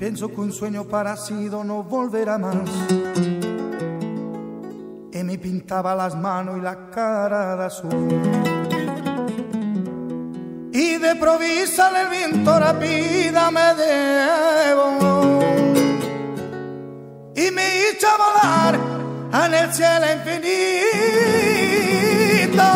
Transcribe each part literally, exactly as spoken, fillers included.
Pienso que un sueño parecido no volverá más. Y me pintaba las manos y la cara de azul. Y de provisa el viento rápida me llevó y me hizo volar en el cielo infinito.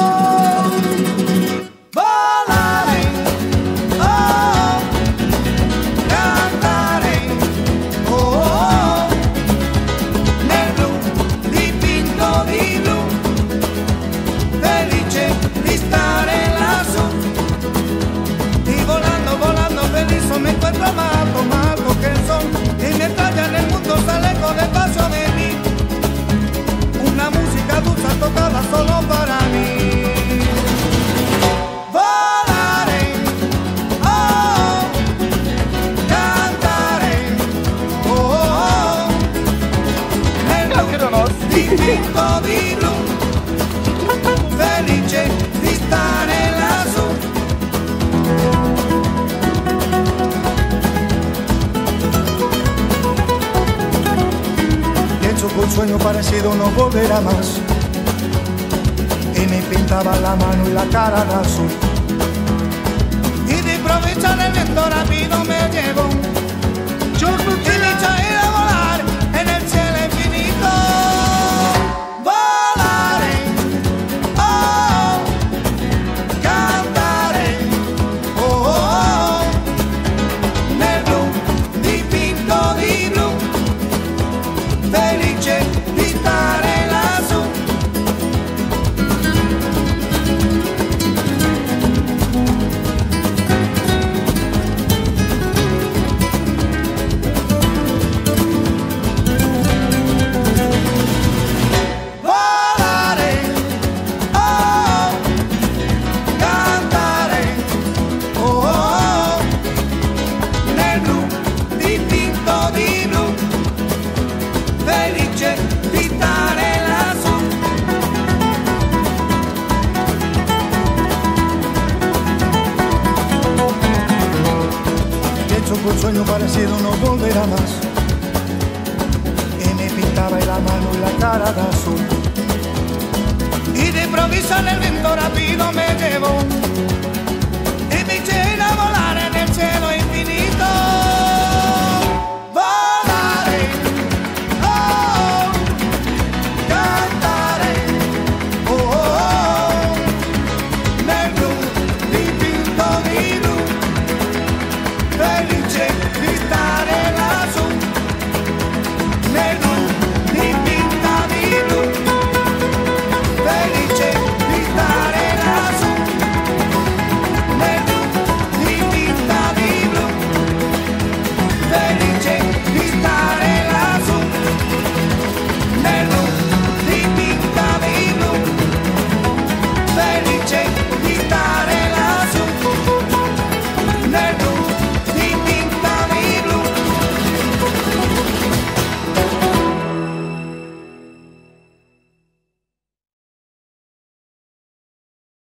Me encuentro amado, malo que son y me talla en el mundo, sale con el paso de mí. Una música dulce tocada solo para mí. Volaré, oh, cantaré, oh, oh, nel blu, dipinto di blu, felice di stare lassù. Un sueño parecido no volverá más. Y me pintaba la mano y la cara de azul. Y de improviso en el viento rápido me llevó y me hizo ir a volar en el cielo infinito. Volaré, oh, cantaré, oh, oh, oh, nel blu dipinto di blu, felice di stare lassù. Volare, oh, cantare, oh, oh, nel blu dipinto di blu, felice di stare lassù. Pienso que un sueño parecido no volverá más. Y me pintaba la mano y la cara de azul. Y de improviso en el viento rápido me llevó